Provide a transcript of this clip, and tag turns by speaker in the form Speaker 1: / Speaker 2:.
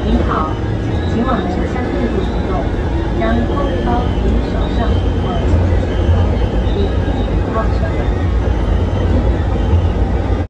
Speaker 1: 您好，请往车厢内部移动，将购物包于手上。